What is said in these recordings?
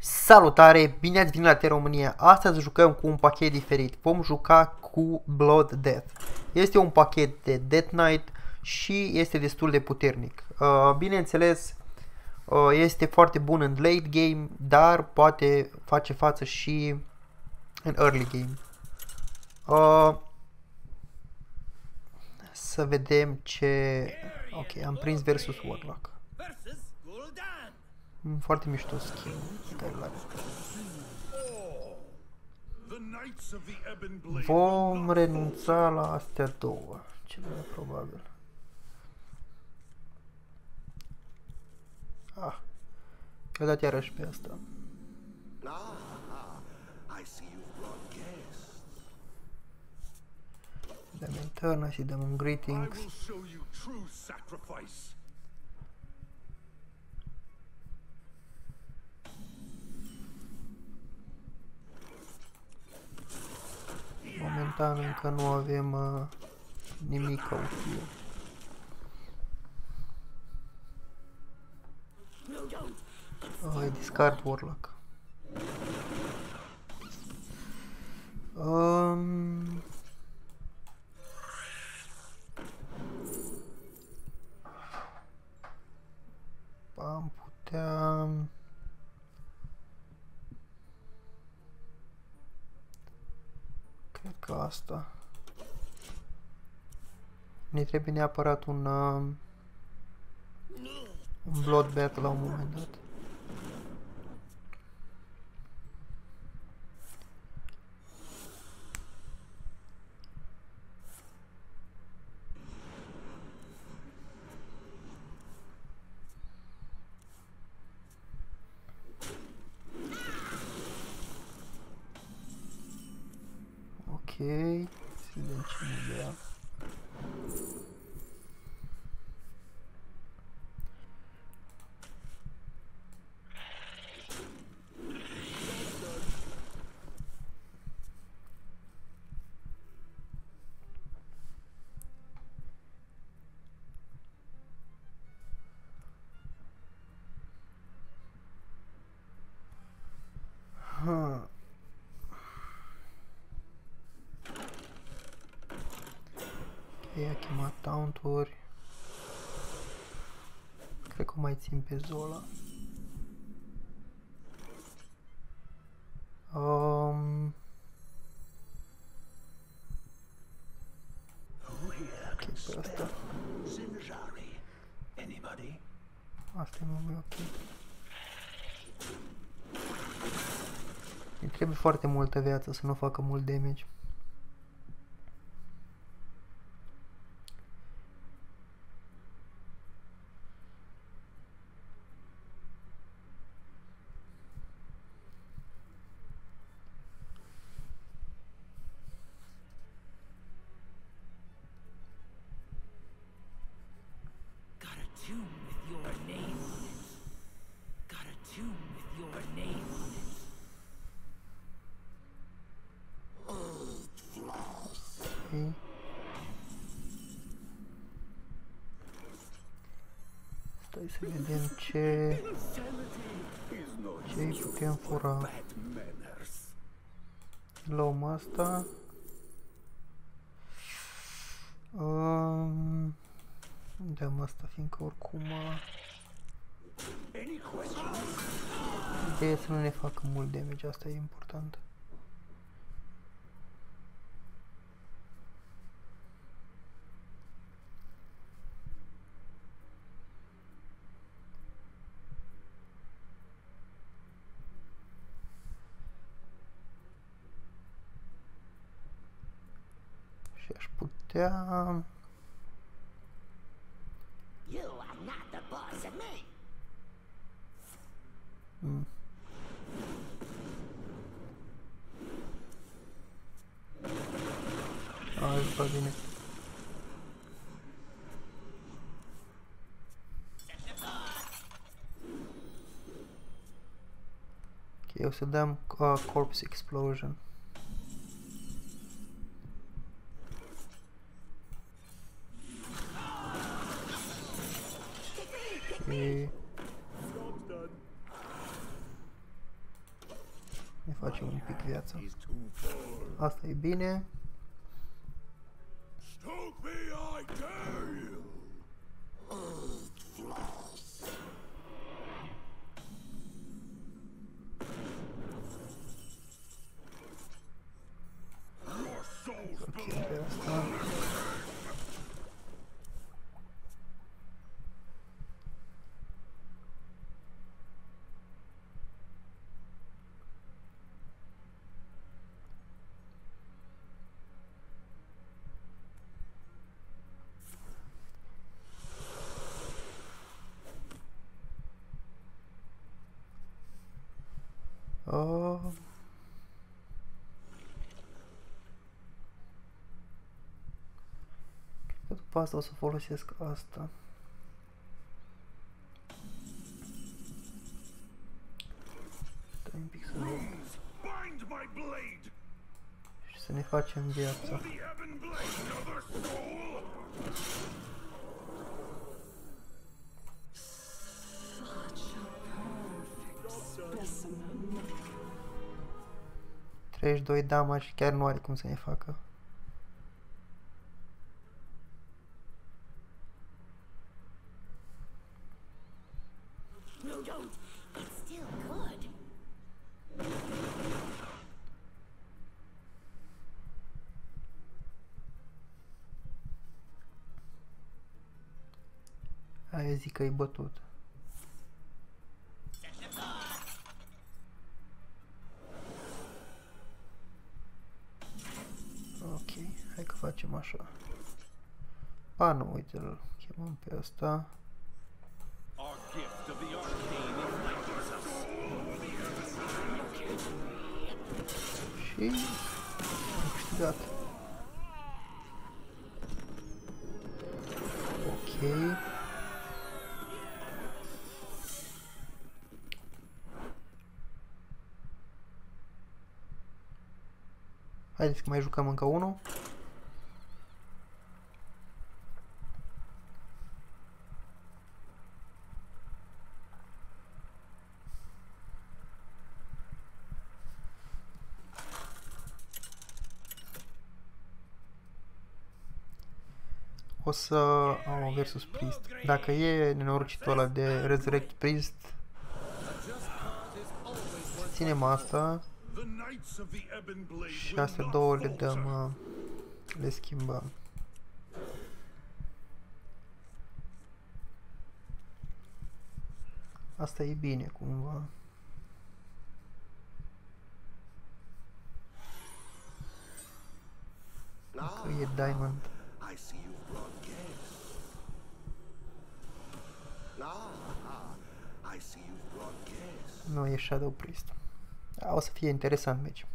Salutare, bine ați venit la Terra România. Astăzi jucăm cu un pachet diferit. Vom juca cu Blood Death. Este un pachet de Death Knight și este destul de puternic. Bineînțeles, este foarte bun în late game, dar poate face față și în early game. Să vedem ce... Ok, am prins versus Warlock. Foarte mișto skin care l-are. Vom renunța la astea două, cel mai probabil. Eu dat iarăși pe asta. Dăm internă și dăm un greetings. Momentan încă nu avem nimic util. Discard Warlock. Am putea... Cred că asta. Ne trebuie neapărat un Bloodbath la un moment dat. Ok, să vedem ce ne dea. I-a chemat taunt-uri. Cred că o mai țin pe Zola. Ok, pe asta. Asta e mai ok. Îi trebuie foarte multă viață să nu facă mult damage. Stai să vedem ce îi putem fura. Luăm asta. Dăm asta fiindcă oricum ideea e să nu ne facă mult damage, asta e important. Și aș putea... Asta bine. Ok, o să dăm Corpse Explosion. Ok. Ne facem un pic viață. Asta e bine. Ok, pe asta. Cred că după asta o să folosesc asta. Stai un pic să vedem. Și să ne facem viața. Doi damage, chiar nu are cum să ne facă. Aia zic că e bătut. Ok, hai că facem așa. A, nu, uite, îl chemăm pe ăsta. Și am câștigat. Ok. Haideți că mai jucăm încă unul. O să am versus Priest. Dacă e nenorocitul ăla de Resurrect Priest, să ținem asta. Și astea două le dăm, le schimbăm. Asta e bine cumva. Că e Diamond. Nu, e Shadow Priest. O să fie interesant meci.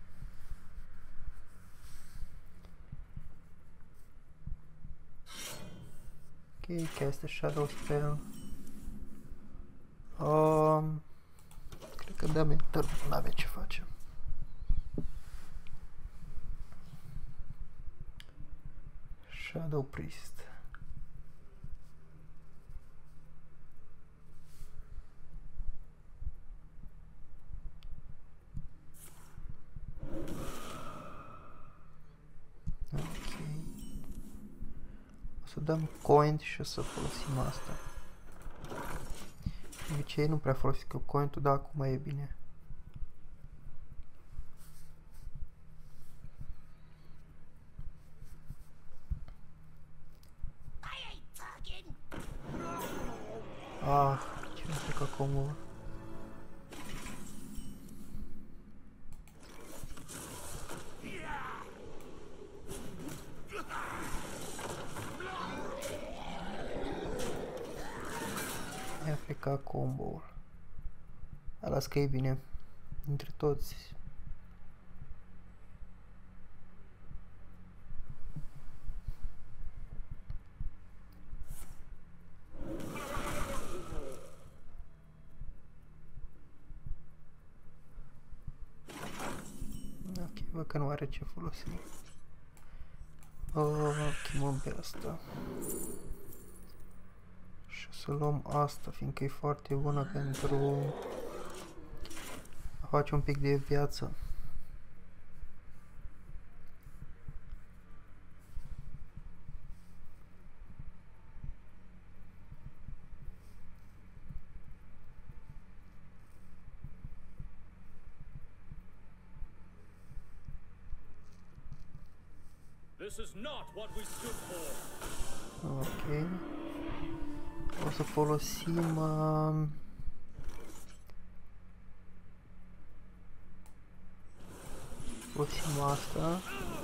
Ok, cast Shadow Spell. Cred că dăm enter, nu avem ce face. Shadow Priest. Să dăm coin și o să folosim asta. De obicei nu prea folosesc coin-ul, dar acum e bine. Ce nu știu că combo. Ca combo-ul. Las că e bine între toți. Ok, văd că nu are ce folosi. Chemăm pe asta. Și o să luăm asta, fiindcă e foarte bună pentru a face un pic de viață. Ok. O să folosim folosim asta.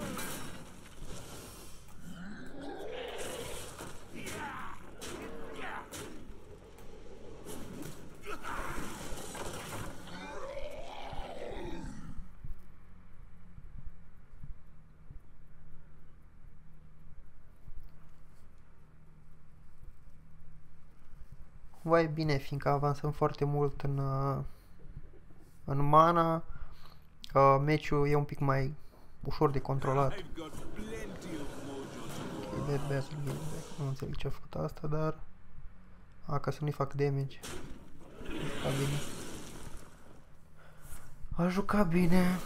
Cumva e bine, fiindcă avansăm foarte mult în mana, meciul e un pic mai ușor de controlat. Okay, nu înțeleg ce a făcut asta, dar ca să nu-i fac damage. A bine. A jucat bine.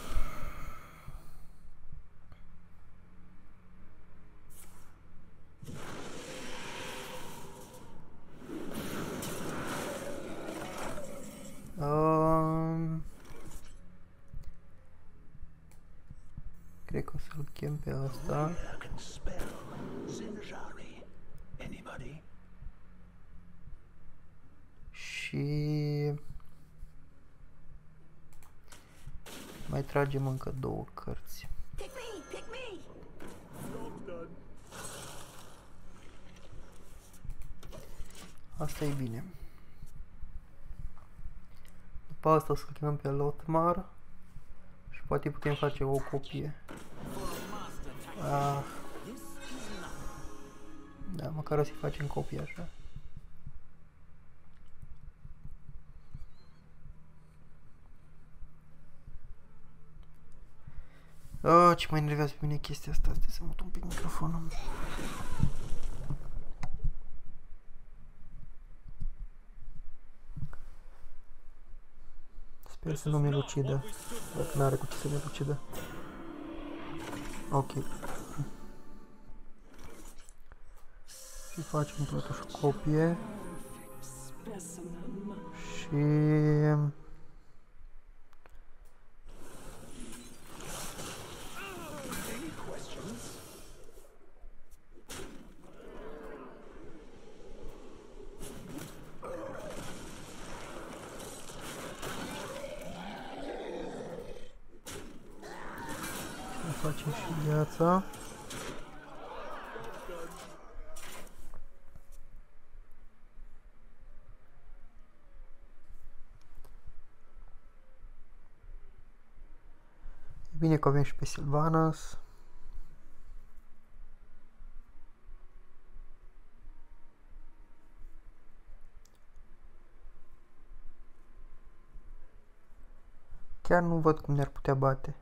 Cred că o să-l chem pe asta. Și mai tragem încă 2 cărți. Asta e bine. După asta o să-l chemăm pe Lothmar și poate putem face o copie. Da, măcar o să-i facem copie așa. Ce mă enervează pe mine chestia asta, stai să mut un pic microfonul. Sper să nu mi lucidă, dacă n-are cu ce să mi lucidă. Ok. Și facem totuși copie. Și... facem și viața. E bine că avem și pe Sylvanas. Chiar nu văd cum ne-ar putea bate.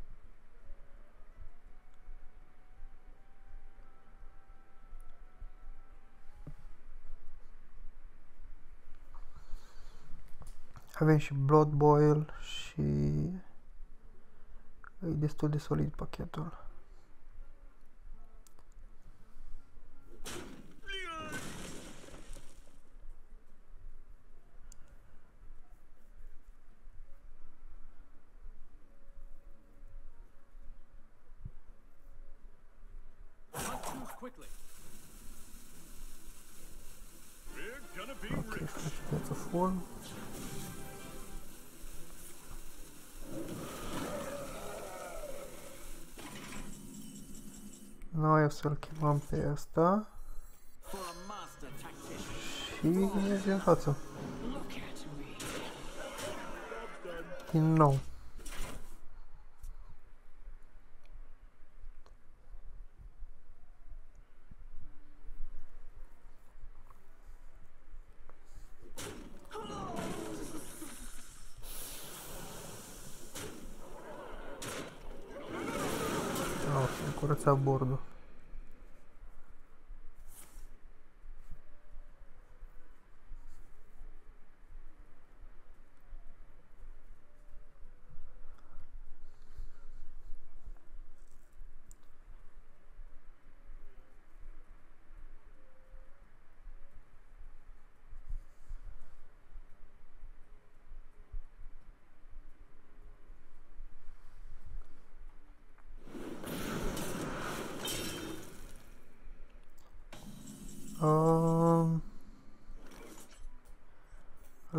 Avem și Blood Boil și e destul de solid pachetul. Ok, faci viață full. Noi o să-l chemăm pe ăsta și mergem în față. Din nou. Ok, curăța bordul.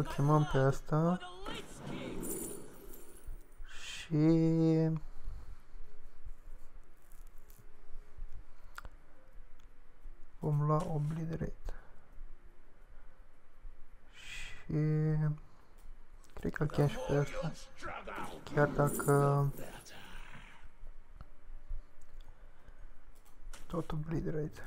Îl chemăm pe asta. Și... vom lua Obliterate. Și... cred că îl chem și pe asta. Chiar dacă... tot Obliterate.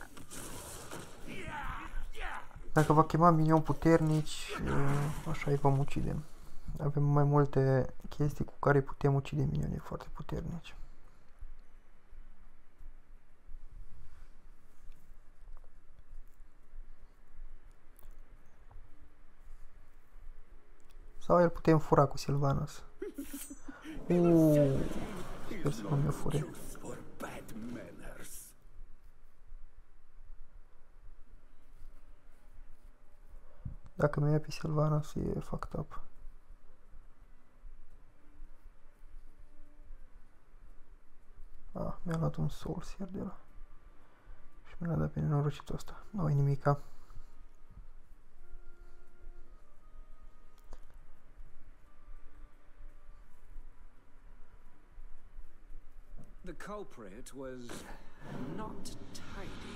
Dacă va chema minioni puternici, așa îi vom ucide. Avem mai multe chestii cu care putem ucide minionii foarte puternici. Sau îl putem fura cu Sylvanas. Sper să nu mi-o fure. Dacă mi-a pe Sylvanas e fucked up. Mi-a luat un Soul Seer de ăla. Și mi-a dat pe nenorocitul ăsta. Nu-i nimica. The culprit was not tidy.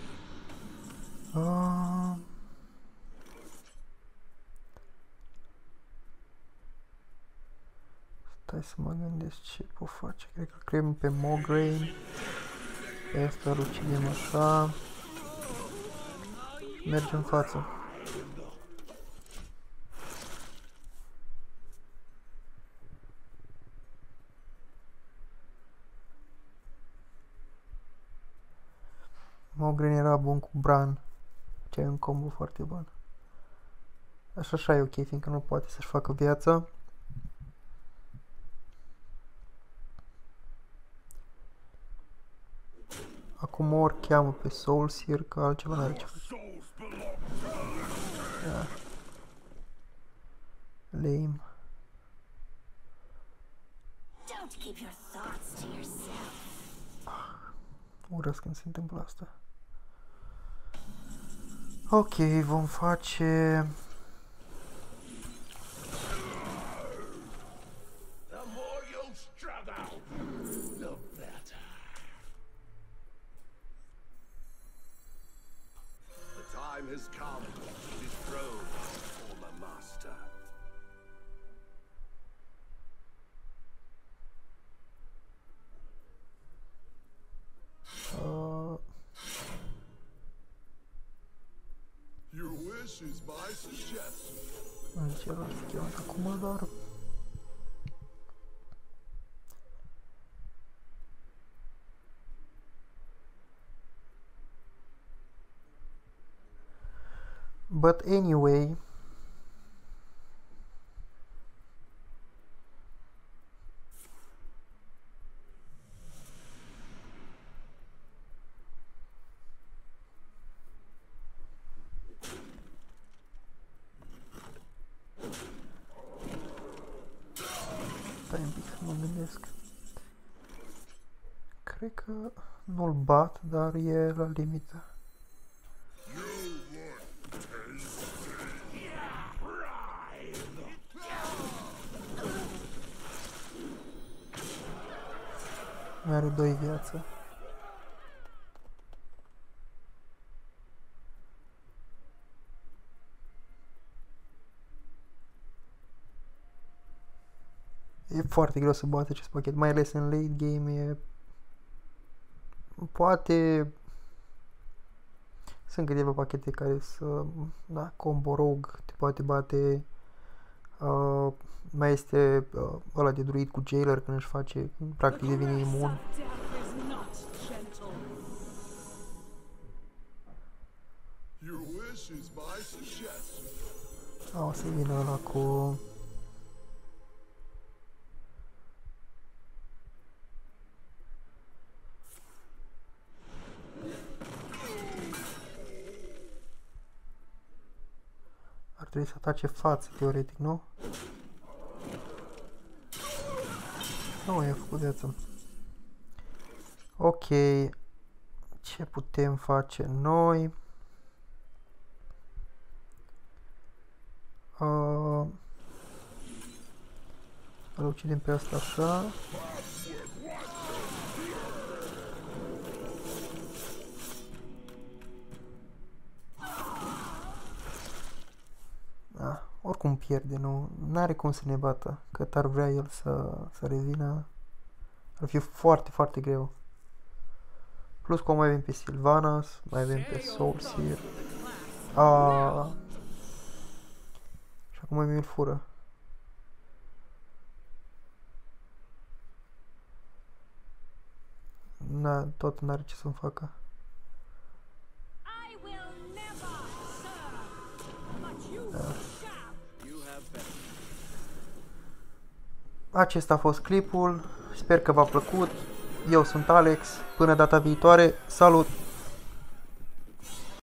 Stai să mă gândesc ce pot face. Cred că creăm pe Mograine. Pe asta îl ucidem așa. Și mergem în față. Mograine era bun cu Bran. Ce e un combo foarte bun. Așa e ok, fiindcă nu poate să-și facă viața. Acum ori cheamă pe Soul Seer, că altceva n-are ce face. Lame. Urăsc când se întâmplă asta. Ok, vom face... has come to dethrone our former master. Your wish is my suggestion. Încerc să cheamă acum, dar... But anyway, stai un pic să mă gândesc. Cred că nu-l bat, dar e la limită. Mai are 2 viață. E foarte greu să bate acest pachet, mai ales în late game. E... poate sunt câteva pachete care să, da, combo rogue, te poate bate. Mai este ăla de druid cu jailer când își face, practic devine imun. O să vină ăla cu... ar trebui să atace față, teoretic, nu? Nu, i-a făcut viață. Ok. Ce putem face noi? Îl ucidem pe asta așa. Da, oricum pierde, nu are cum să ne bată. Cât ar vrea el să revină, ar fi foarte, foarte greu. Plus că mai avem pe Sylvanas, mai avem pe Soulseer. Și acum mai îl fură. Tot n-are ce să-mi facă. Acesta a fost clipul. Sper că v-a plăcut. Eu sunt Alex. Până data viitoare. Salut!